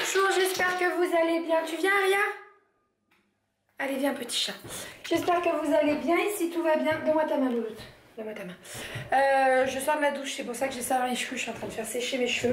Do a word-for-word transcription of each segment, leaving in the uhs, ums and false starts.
Bonjour, j'espère que vous allez bien. Tu viens, Aria? Allez, viens, petit chat. J'espère que vous allez bien. Ici, tout va bien. Donne-moi ta main, Louloute. Donne-moi ta main. Euh, je sors de la douche, c'est pour ça que j'ai ça dans les cheveux. Je suis en train de faire sécher mes cheveux.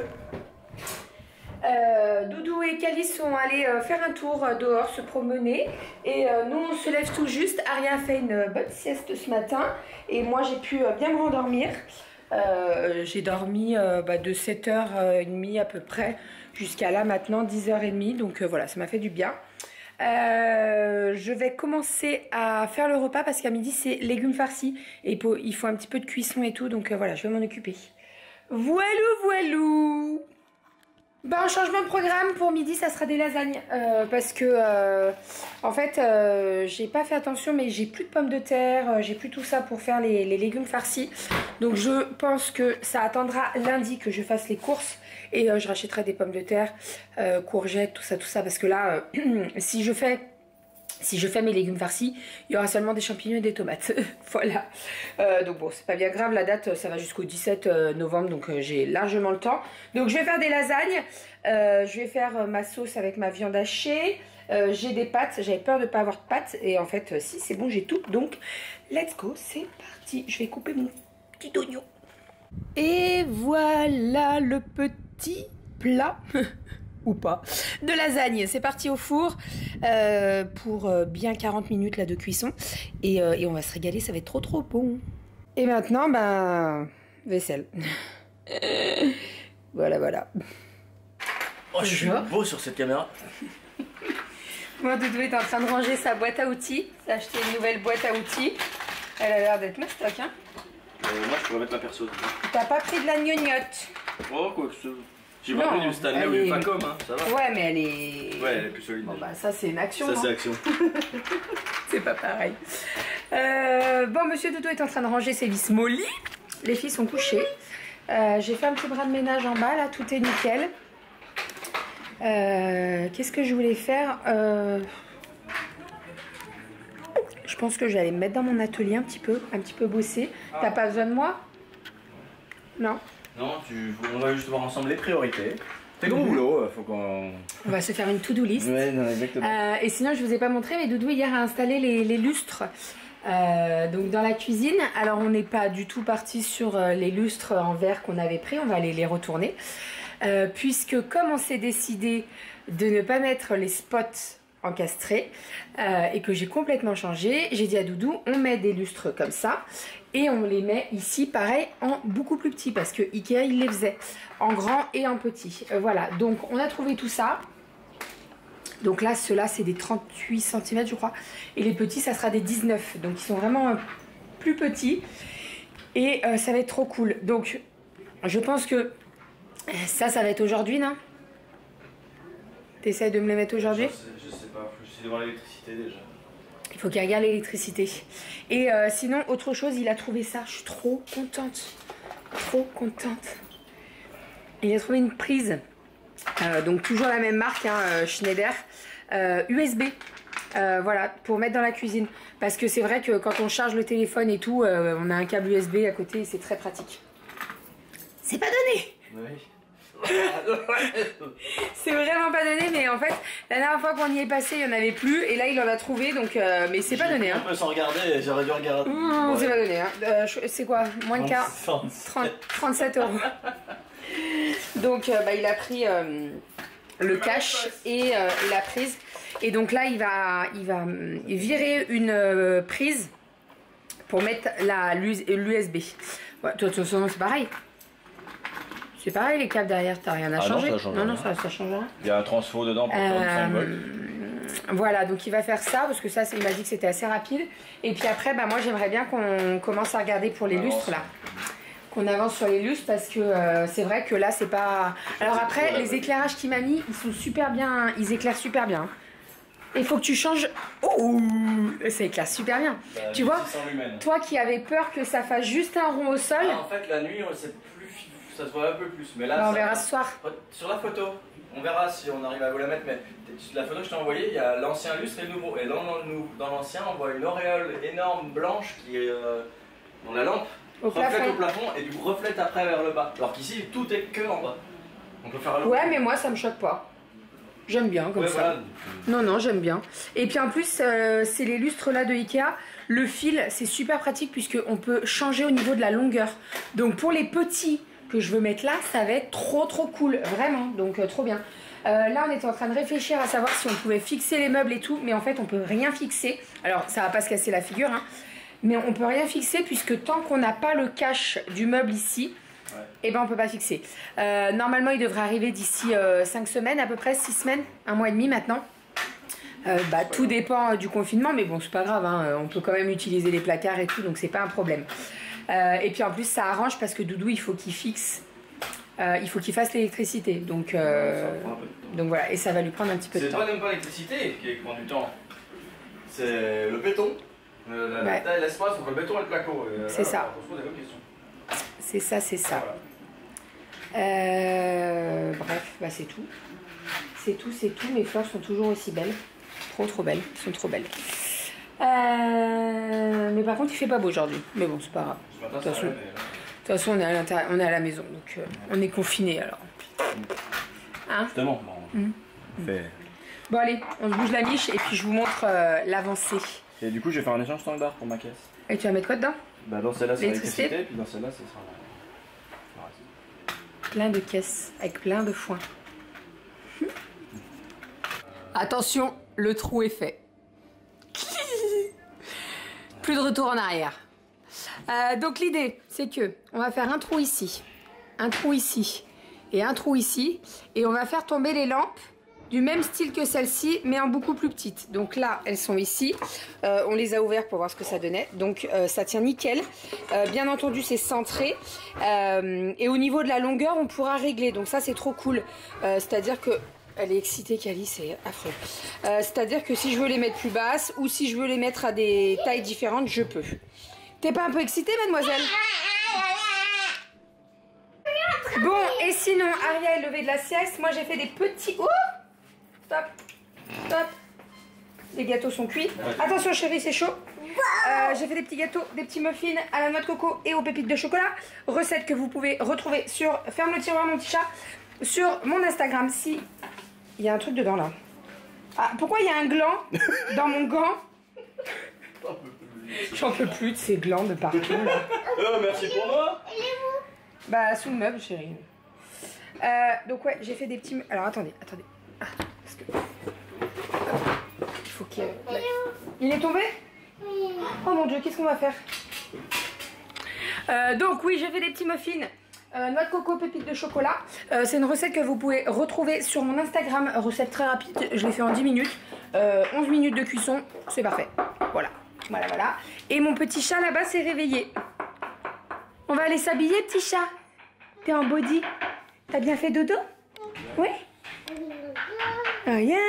Euh, Doudou et Cali sont allés euh, faire un tour euh, dehors, se promener. Et euh, nous, on se lève tout juste. Aria a fait une bonne sieste ce matin. Et moi, j'ai pu euh, bien me rendormir. Euh, j'ai dormi euh, bah, de sept heures trente à peu près jusqu'à là maintenant dix heures trente, donc euh, voilà, ça m'a fait du bien. Euh, je vais commencer à faire le repas parce qu'à midi c'est légumes farcis et il faut, il faut un petit peu de cuisson et tout, donc euh, voilà, je vais m'en occuper. Voilou voilou. Ben, changement de programme pour midi, ça sera des lasagnes euh, parce que euh, en fait euh, j'ai pas fait attention, mais j'ai plus de pommes de terre, euh, j'ai plus tout ça pour faire les, les légumes farcis, donc je pense que ça attendra lundi que je fasse les courses et euh, je rachèterai des pommes de terre, euh, courgettes, tout ça tout ça, parce que là euh, si je fais Si je fais mes légumes farcis, il y aura seulement des champignons et des tomates. Voilà. Euh, donc bon, c'est pas bien grave. La date, ça va jusqu'au dix-sept novembre. Donc euh, j'ai largement le temps. Donc je vais faire des lasagnes. Euh, je vais faire euh, ma sauce avec ma viande hachée. Euh, j'ai des pâtes. J'avais peur de ne pas avoir de pâtes. Et en fait, euh, si, c'est bon, j'ai tout. Donc, let's go. C'est parti. Je vais couper mon petit oignon. Et voilà le petit plat. Ou pas, de lasagne. C'est parti au four euh, pour euh, bien quarante minutes là de cuisson et, euh, et on va se régaler, ça va être trop trop bon. Et maintenant, ben, vaisselle. Voilà, voilà. Oh, je suis beau sur cette caméra. Moi, Doudou est en train de ranger sa boîte à outils. Il a acheté une nouvelle boîte à outils. Elle a l'air d'être mastoc, hein. Euh, moi, je pourrais mettre ma perso. T'as pas pris de la gnognotte? Oh, quoi que ce... J'ai pas pris du Stanley ou du Facom, hein, ça va. Ouais, mais elle est... Ouais, elle est plus solide. Bon, bah ça, c'est une action. Ça, c'est action. C'est pas pareil. Euh, bon, monsieur Doudou est en train de ranger ses vis molly. Les filles sont couchées. Euh, J'ai fait un petit bras de ménage en bas, là, tout est nickel. Euh, Qu'est-ce que je voulais faire euh, Je pense que j'allais me mettre dans mon atelier un petit peu, un petit peu bosser. Ah. T'as pas besoin de moi? Non. Non, tu... on va juste voir ensemble les priorités. C'est gros boulot, faut qu'on... On va se faire une to-do list. Ouais, non, exactement. Euh, et sinon, je vous ai pas montré, mais Doudou hier a installé les, les lustres euh, donc dans la cuisine. Alors, on n'est pas du tout parti sur euh, les lustres en verre qu'on avait pris. On va aller les retourner. Euh, puisque comme on s'est décidé de ne pas mettre les spots encastrés euh, et que j'ai complètement changé, j'ai dit à Doudou, on met des lustres comme ça et on les met ici pareil en beaucoup plus petit parce que Ikea il les faisait en grand et en petit. Euh, voilà, donc on a trouvé tout ça. Donc là ceux-là c'est des trente-huit centimètres je crois et les petits ça sera des dix-neuf, donc ils sont vraiment euh, plus petits et euh, ça va être trop cool. Donc je pense que ça ça va être aujourd'hui, non? T'essayes de me les mettre aujourd'hui? Je sais pas, faut essayer de voir l'électricité déjà. Il faut qu'il regarde l'électricité. Et euh, sinon, autre chose, il a trouvé ça. Je suis trop contente. Trop contente. Il a trouvé une prise. Euh, donc toujours la même marque, hein, Schneider. Euh, U S B. Euh, voilà, pour mettre dans la cuisine. Parce que c'est vrai que quand on charge le téléphone et tout, euh, on a un câble U S B à côté et c'est très pratique. C'est pas donné! Oui. C'est vraiment pas donné, mais en fait la dernière fois qu'on y est passé il y en avait plus et là il en a trouvé, donc euh, mais c'est pas donné, hein. Un peu sans regarder, j'aurais dû regarder. Mmh, ouais. C'est pas donné, hein. Euh, c'est quoi, moins de quart, trente-sept euros. Donc euh, bah, il a pris euh, le cash et euh, la prise et donc là il va il va virer une euh, prise pour mettre la l'U S B. Ouais, de toute façon c'est pareil. C'est pareil, les câbles derrière, t'as rien à ah changer. Non, ça change non, rien. non, ça, ça change rien. Il y a un transfo dedans pour euh, trente-cinq volts. Voilà, donc il va faire ça parce que ça, il m'a dit que c'était assez rapide. Et puis après, bah, moi j'aimerais bien qu'on commence à regarder pour les lustres là. Qu'on avance sur les lustres parce que euh, c'est vrai que là c'est pas. Alors après, les éclairages qu'il m'a mis, ils sont super bien, ils éclairent super bien. Il faut que tu changes. Oh, ça éclaire super bien. Bah, tu vois, toi qui avais peur que ça fasse juste un rond au sol. Ah, en fait, la nuit, c'est plus, ça se voit un peu plus. Mais là, bah, on ça... verra ce soir. Sur la photo, on verra si on arrive à vous la mettre. Mais la photo que je t'ai envoyée, il y a l'ancien lustre et le nouveau. Et dans l'ancien, on voit une auréole énorme blanche qui est euh, dans la lampe. Au reflète plafond. au plafond et du coup reflète après vers le bas. Alors qu'ici, tout est que en bas. Donc, on peut faire ouais, mais moi ça me choque pas. J'aime bien comme ouais, ça. Voilà. Non, non, j'aime bien. Et puis en plus, euh, c'est les lustres là de Ikea. Le fil, c'est super pratique puisqu'on peut changer au niveau de la longueur. Donc pour les petits que je veux mettre là, ça va être trop trop cool. Vraiment, donc euh, trop bien. Euh, là, on était en train de réfléchir à savoir si on pouvait fixer les meubles et tout. Mais en fait, on peut rien fixer. Alors, ça va pas se casser la figure, hein. Mais on peut rien fixer puisque tant qu'on n'a pas le cache du meuble ici, ouais. Et ben on peut pas fixer. Euh, normalement, il devrait arriver d'ici euh, cinq semaines, à peu près six semaines, un mois et demi maintenant. Euh, bah, tout dépend du confinement, mais bon, c'est pas grave, hein, on peut quand même utiliser les placards et tout, donc c'est pas un problème. Euh, et puis en plus, ça arrange parce que Doudou, il faut qu'il fixe, euh, il faut qu'il fasse l'électricité, donc, euh, donc voilà, et ça va lui prendre un petit peu de temps. C'est toi n'aimes pas l'électricité qui prend du temps, c'est le béton, la, la ouais. taille, l'espace entre le béton et le placo. C'est ça. C'est ça, c'est ça. Voilà. Euh, bref, bah c'est tout. C'est tout, c'est tout. Mes fleurs sont toujours aussi belles. Trop, trop belles. Elles sont trop belles. Euh, mais par contre, il fait pas beau aujourd'hui. Mais bon, c'est pas grave. De toute façon, de toute façon, on est à l'intérieur, on est à la maison, donc euh, on est confinés alors. Hein? Justement. Bon, mmh. fait... bon allez, on se bouge la miche et puis je vous montre euh, l'avancée. Et du coup, je vais faire un échange standard pour ma caisse. Et tu vas mettre quoi dedans? Bah dans celle-là, c'est l'électricité, puis dans celle-là, ce sera la... Plein de caisses avec plein de foin. Attention, le trou est fait. Plus de retour en arrière. Euh, donc l'idée, c'est que on va faire un trou ici, un trou ici et un trou ici, et on va faire tomber les lampes du même style que celle-ci, mais en beaucoup plus petite. Donc là, elles sont ici. Euh, on les a ouvertes pour voir ce que ça donnait. Donc euh, ça tient nickel. Euh, bien entendu, c'est centré. Euh, et au niveau de la longueur, on pourra régler. Donc ça, c'est trop cool. Euh, C'est-à-dire que... Elle est excitée, Cali, c'est affreux. Euh, C'est-à-dire que si je veux les mettre plus basses ou si je veux les mettre à des tailles différentes, je peux. T'es pas un peu excitée, mademoiselle? Bon, et sinon, Aria est levée de la sieste. Moi, j'ai fait des petits... Oh! Stop, stop. Les gâteaux sont cuits. Attention chérie, c'est chaud. Euh, j'ai fait des petits gâteaux, des petits muffins à la noix de coco et aux pépites de chocolat. Recette que vous pouvez retrouver sur Ferme le tiroir mon petit chat, sur mon Instagram. Si il y a un truc dedans là. Ah, pourquoi il y a un gland dans mon gant? J'en peux plus de ces glands de partout là. Oh, merci pour moi. Bah sous le meuble chérie. Euh, donc ouais, j'ai fait des petits... Alors attendez, attendez. Ah, parce que... Il faut qu'il y ait... Il est tombé? Oh mon dieu, qu'est-ce qu'on va faire? euh, Donc oui, j'ai fait des petits muffins. Euh, noix de coco, pépites de chocolat. Euh, c'est une recette que vous pouvez retrouver sur mon Instagram. Recette très rapide, je l'ai fait en dix minutes. Euh, onze minutes de cuisson, c'est parfait. Voilà, voilà, voilà. Et mon petit chat là-bas s'est réveillé. On va aller s'habiller, petit chat. T'es en body? T'as bien fait dodo? Oui? Rien.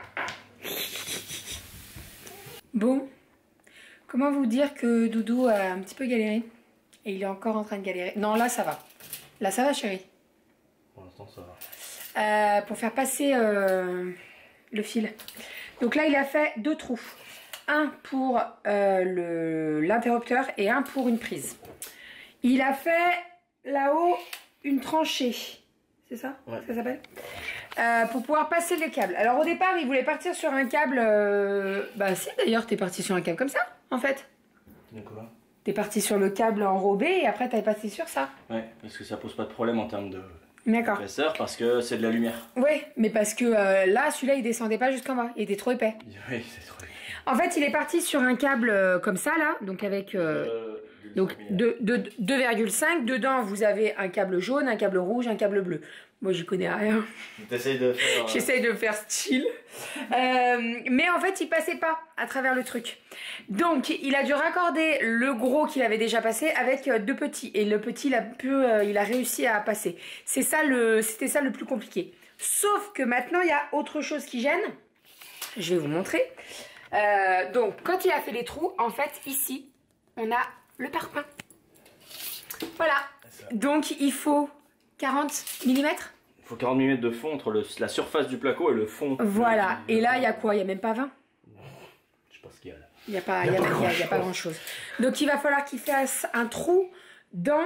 Bon, comment vous dire que Doudou a un petit peu galéré? Et il est encore en train de galérer. Non, là ça va. Là ça va chérie? Pour l'instant ça va. Euh, pour faire passer euh, le fil. Donc là il a fait deux trous. Un pour euh, l'interrupteur et un pour une prise. Il a fait là-haut une tranchée. C'est ça? Ouais. Ça s'appelle euh, pour pouvoir passer les câbles. Alors au départ il voulait partir sur un câble... Euh... Bah si d'ailleurs t'es parti sur un câble comme ça en fait. De quoi? T'es parti sur le câble enrobé et après t'es passé sur ça. Ouais, parce que ça pose pas de problème en termes de d'épaisseur parce que c'est de la lumière. Oui, mais parce que euh, là celui-là il descendait pas jusqu'en bas, il était trop épais. Oui, c'est trop épais. En fait il est parti sur un câble euh, comme ça là, donc avec euh, euh, donc deux virgule cinq. Dedans vous avez un câble jaune, un câble rouge, un câble bleu. Moi j'y connais rien. T'essayes de faire... Euh... J'essaye de faire style. euh, mais en fait il passait pas à travers le truc. Donc il a dû raccorder le gros qu'il avait déjà passé avec deux petits. Et le petit il a, pu, euh, il a réussi à passer. C'est ça le, c'était ça le plus compliqué. Sauf que maintenant il y a autre chose qui gêne. Je vais vous montrer. Euh, donc quand il a fait les trous, en fait ici on a le parpaing. Voilà. Donc il faut quarante millimètres. Il faut quarante millimètres de fond entre le, la surface du placo et le fond. Voilà. Et là il y a quoi? Il n'y a même pas vingt. Je sais pas ce qu'il y a là. Il n'y a pas, il y a, il y a, il y a pas grand chose. Donc il va falloir qu'il fasse un trou dans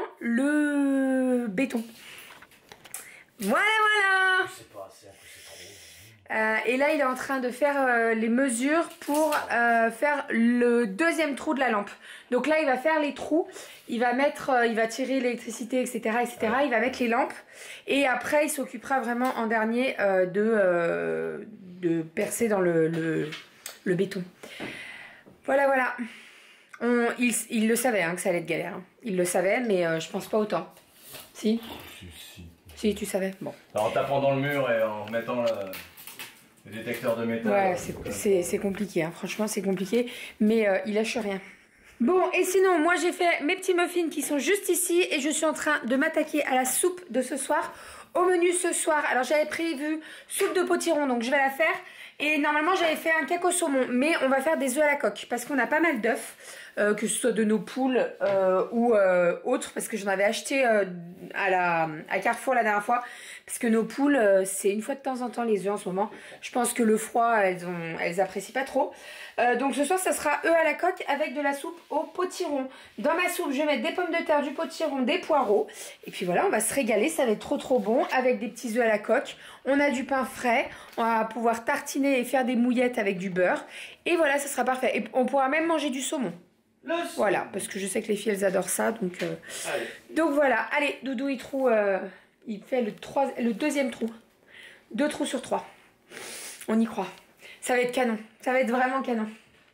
le béton. Voilà, voilà. C'est pas assez, c'est trop. Euh, et là, il est en train de faire euh, les mesures pour euh, faire le deuxième trou de la lampe. Donc là, il va faire les trous, il va mettre, euh, il va tirer l'électricité, et cetera, et cetera. Il va mettre les lampes et après, il s'occupera vraiment en dernier euh, de, euh, de percer dans le, le, le béton. Voilà, voilà. On, il, il le savait hein, que ça allait être galère. Hein. Il le savait, mais euh, je pense pas autant. Si? Si, si. Si, tu savais. Bon. Alors, en tapant dans le mur et en mettant le, le détecteur de métal. Ouais, c'est compliqué. Hein. Franchement, c'est compliqué. Mais euh, il lâche rien. Bon, et sinon, moi j'ai fait mes petits muffins qui sont juste ici et je suis en train de m'attaquer à la soupe de ce soir. Au menu ce soir, alors j'avais prévu soupe de potiron, donc je vais la faire. Et normalement, j'avais fait un cake au saumon, mais on va faire des œufs à la coque parce qu'on a pas mal d'œufs, euh, que ce soit de nos poules euh, ou euh, autres, parce que j'en avais acheté euh, à, la, à Carrefour la dernière fois. Parce que nos poules, euh, c'est une fois de temps en temps les œufs en ce moment. Je pense que le froid, elles, ont, elles apprécient pas trop. Euh, donc ce soir, ça sera œufs à la coque avec de la soupe au potiron. Dans ma soupe, je vais mettre des pommes de terre, du potiron, des poireaux. Et puis voilà, on va se régaler, ça va être trop trop bon avec des petits œufs à la coque. On a du pain frais, on va pouvoir tartiner et faire des mouillettes avec du beurre. Et voilà, ça sera parfait. Et on pourra même manger du saumon. Voilà, parce que je sais que les filles, elles adorent ça. Donc, euh... donc voilà, allez, Doudou, il trouve... Euh... Il fait le, trois, le deuxième trou. Deux trous sur trois. On y croit. Ça va être canon. Ça va être vraiment canon.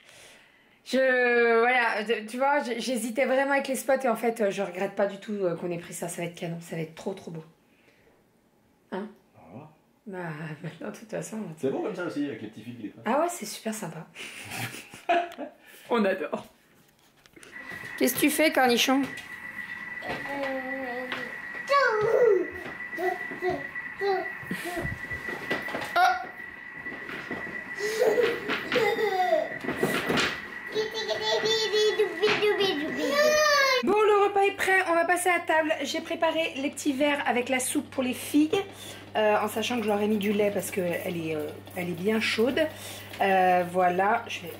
Je... Voilà, tu vois, j'hésitais vraiment avec les spots et en fait, je regrette pas du tout qu'on ait pris ça. Ça va être canon. Ça va être trop, trop beau. Hein? Ah. Bah, maintenant, de toute façon... C'est bon comme ça aussi, avec les petits fils qui les passent. Ah ouais, c'est super sympa. On adore. Qu'est-ce que tu fais, cornichon? Oh. Bon, le repas est prêt, on va passer à table. J'ai préparé les petits verres avec la soupe pour les filles, euh, en sachant que je leur ai mis du lait parce qu'elle est, euh, elle est bien chaude. Euh, voilà, je vais...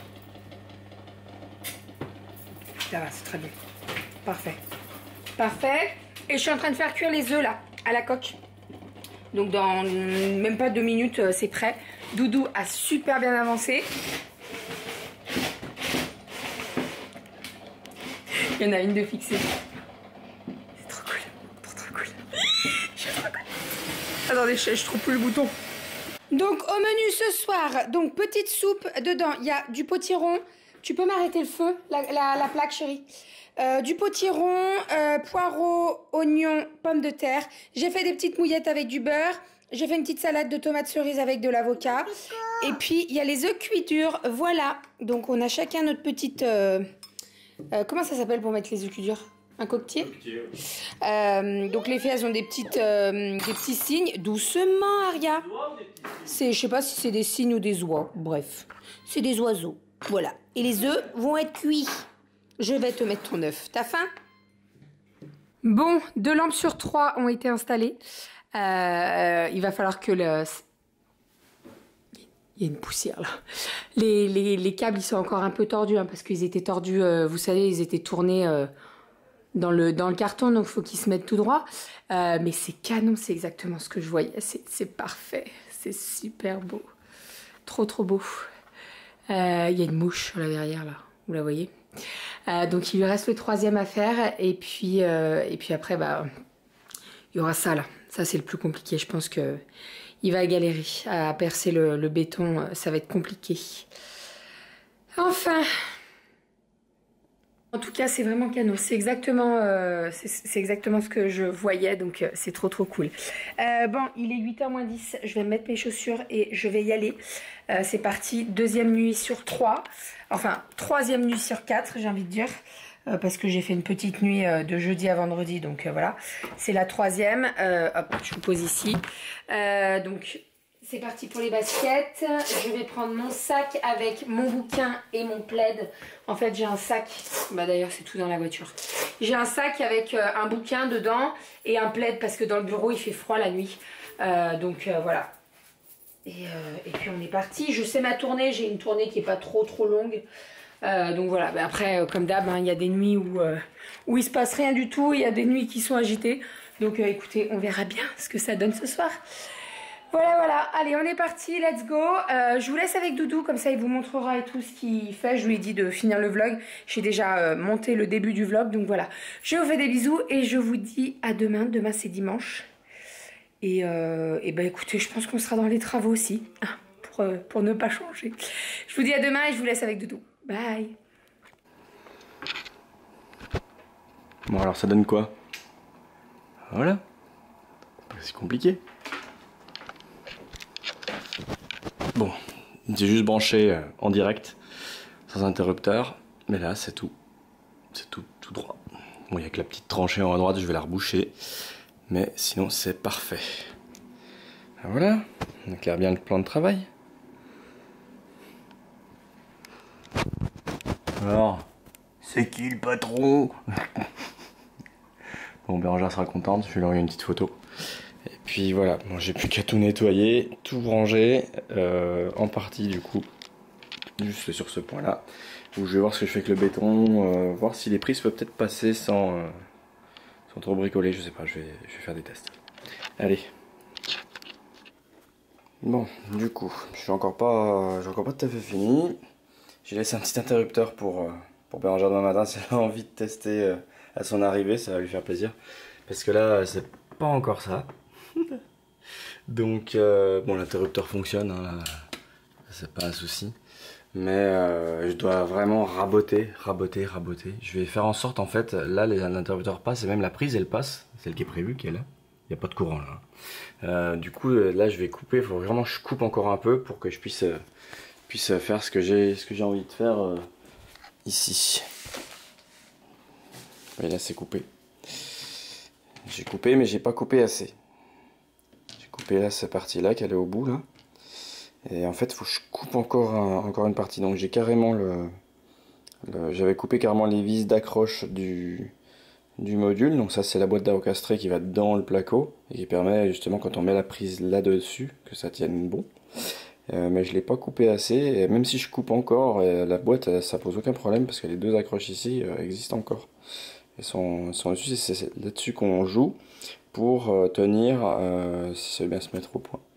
Ça va, c'est très bien. Parfait. Parfait. Et je suis en train de faire cuire les œufs là, à la coque. Donc dans même pas deux minutes, c'est prêt. Doudou a super bien avancé. Il y en a une de fixée. C'est trop cool. Trop trop cool. Je suis trop cool. Attendez, je, je trouve plus le bouton. Donc au menu ce soir, donc petite soupe. Dedans, il y a du potiron. Tu peux m'arrêter le feu, la, la, la plaque chérie. Euh, du potiron, euh, poireaux, oignons, pommes de terre. J'ai fait des petites mouillettes avec du beurre. J'ai fait une petite salade de tomates cerises avec de l'avocat. Et puis, il y a les œufs cuits durs. Voilà. Donc, on a chacun notre petite... Euh, euh, comment ça s'appelle pour mettre les œufs cuits durs? Un coquetier, coquetier oui. euh, Donc, les filles, elles ont des, petites, euh, des petits signes. Doucement, Aria. Je sais pas si c'est des cygnes ou des oies. Bref, c'est des oiseaux. Voilà. Et les œufs vont être cuits. Je vais te mettre ton œuf. T'as faim? Bon, deux lampes sur trois ont été installées. Euh, il va falloir que le... Il y a une poussière là. Les, les, les câbles, ils sont encore un peu tordus hein, parce qu'ils étaient tordus, euh, vous savez, ils étaient tournés euh, dans, le, dans le carton, donc il faut qu'ils se mettent tout droit. Euh, mais c'est canon, c'est exactement ce que je voyais. C'est parfait. C'est super beau. Trop, trop beau. Euh, il y a une mouche sur la verrière là. Vous la voyez? Euh, donc il lui reste le troisième à faire et puis, euh, et puis après bah, il y aura ça là, ça c'est le plus compliqué, je pense que il va galérer à percer le, le béton, ça va être compliqué. Enfin, en tout cas c'est vraiment canon, c'est exactement, euh, c'est exactement ce que je voyais, donc euh, c'est trop trop cool. Euh, bon, il est huit heures moins dix, je vais mettre mes chaussures et je vais y aller. Euh, c'est parti, deuxième nuit sur trois. Enfin, troisième nuit sur quatre, j'ai envie de dire, euh, parce que j'ai fait une petite nuit euh, de jeudi à vendredi, donc euh, voilà. C'est la troisième. Euh, hop, je vous pose ici. Euh, donc, c'est parti pour les baskets. Je vais prendre mon sac avec mon bouquin et mon plaid. En fait, j'ai un sac. Bah d'ailleurs, c'est tout dans la voiture. J'ai un sac avec euh, un bouquin dedans et un plaid parce que dans le bureau, il fait froid la nuit. Euh, donc euh, voilà. Et, euh, et puis on est parti. Je sais ma tournée, j'ai une tournée qui est pas trop trop longue. Euh, donc voilà, bah après euh, comme d'hab, il hein, y a des nuits où, euh, où il se passe rien du tout. Il y a des nuits qui sont agitées. Donc euh, écoutez, on verra bien ce que ça donne ce soir. Voilà, voilà, allez, on est parti, let's go. Euh, je vous laisse avec Doudou, comme ça il vous montrera et tout ce qu'il fait. Je lui ai dit de finir le vlog. J'ai déjà euh, monté le début du vlog, donc voilà. Je vous fais des bisous et je vous dis à demain. Demain c'est dimanche. Et, euh, et ben écoutez, je pense qu'on sera dans les travaux aussi, pour, euh, pour ne pas changer. Je vous dis à demain et je vous laisse avec Doudou. Bye. Bon alors ça donne quoi? Voilà. C'est compliqué. Bon, j'ai juste branché euh, en direct, sans interrupteur, mais là c'est tout, c'est tout, tout droit. Bon, il n'y a que la petite tranchée en haut à droite, je vais la reboucher, mais sinon c'est parfait. Ben voilà, on éclaire bien le plan de travail. Alors, c'est qui le patron? Bon, Bérangère sera contente, je vais lui envoyer une petite photo. Et puis voilà, bon, j'ai plus qu'à tout nettoyer, tout ranger, euh, en partie du coup, juste sur ce point là, où je vais voir ce que je fais avec le béton, euh, voir si les prises peuvent peut-être passer sans, euh, sans trop bricoler, je sais pas, je vais, je vais faire des tests. Allez. Bon, du coup, je suis encore pas, j'ai encore pas tout à fait fini. J'ai laissé un petit interrupteur pour, euh, pour Bérangère demain matin, si elle a envie de tester euh, à son arrivée, ça va lui faire plaisir. Parce que là, c'est pas encore ça. Donc, euh, bon, l'interrupteur fonctionne, hein, c'est pas un souci. Mais euh, je dois vraiment raboter, raboter, raboter. Je vais faire en sorte, en fait, là, l'interrupteur passe et même la prise, elle passe. Celle qui est prévue, qui est là. Il n'y a pas de courant, là. Euh, du coup, là, je vais couper. Il faut vraiment que je coupe encore un peu pour que je puisse, euh, puisse faire ce que j'ai ce que j'ai envie de faire euh, ici. Et là, c'est coupé. J'ai coupé, mais j'ai pas coupé assez. Couper là cette partie là qu'elle est au bout là, et en fait il faut que je coupe encore un, encore une partie, donc j'ai carrément le, le j'avais coupé carrément les vis d'accroche du, du module, donc ça c'est la boîte d'encastré qui va dans le placo et qui permet justement quand on met la prise là dessus que ça tienne bon, euh, mais je l'ai pas coupé assez, et même si je coupe encore, la boîte ça pose aucun problème parce que les deux accroches ici euh, existent encore, elles sont, sont dessus, c'est là-dessus qu'on joue pour euh, tenir, euh, si ça veut bien se mettre au point.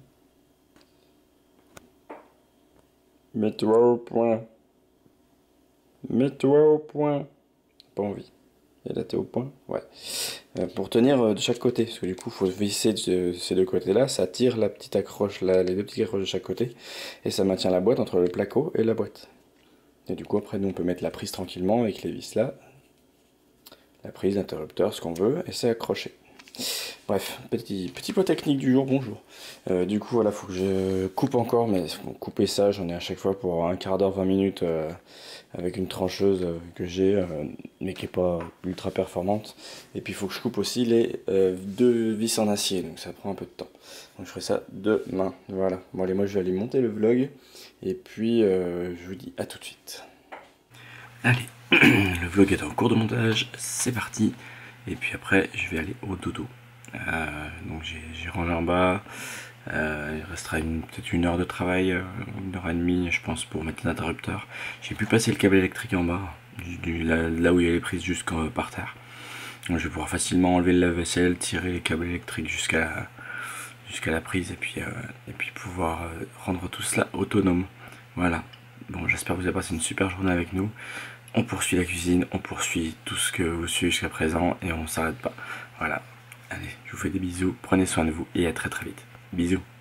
Mets-toi au point. Mets-toi au point. Pas envie. Et là t'es au point. Ouais. Euh, pour tenir euh, de chaque côté, parce que du coup il faut visser de ces deux côtés-là, ça tire la petite accroche, là, les deux petites accroches de chaque côté, et ça maintient la boîte entre le placo et la boîte. Et du coup après nous on peut mettre la prise tranquillement avec les vis là, la prise, l'interrupteur, ce qu'on veut, et c'est accroché. Bref, petit, petit point technique du jour, bonjour. Euh, du coup, voilà, faut que je coupe encore, mais bon, couper ça, j'en ai à chaque fois pour un quart d'heure, vingt minutes, euh, avec une trancheuse euh, que j'ai, euh, mais qui n'est pas ultra performante. Et puis, il faut que je coupe aussi les euh, deux vis en acier, donc ça prend un peu de temps. Donc, je ferai ça demain. Voilà. Bon, allez, moi, je vais aller monter le vlog, et puis, euh, je vous dis à tout de suite. Allez, le vlog est en cours de montage, c'est parti. Et puis après, je vais aller au dodo. Euh, donc j'ai rangé en bas. Euh, il restera peut-être une heure de travail, euh, une heure et demie, je pense, pour mettre l'interrupteur. J'ai pu passer le câble électrique en bas, du, du, là, là où il y a les prises jusqu'en par terre. Donc je vais pouvoir facilement enlever le lave-vaisselle, tirer les câbles électriques jusqu'à la, jusqu'à la prise, et puis, euh, et puis pouvoir euh, rendre tout cela autonome. Voilà. Bon, j'espère que vous avez passé une super journée avec nous. On poursuit la cuisine, on poursuit tout ce que vous suivez jusqu'à présent et on ne s'arrête pas. Voilà. Allez, je vous fais des bisous, prenez soin de vous et à très très vite. Bisous.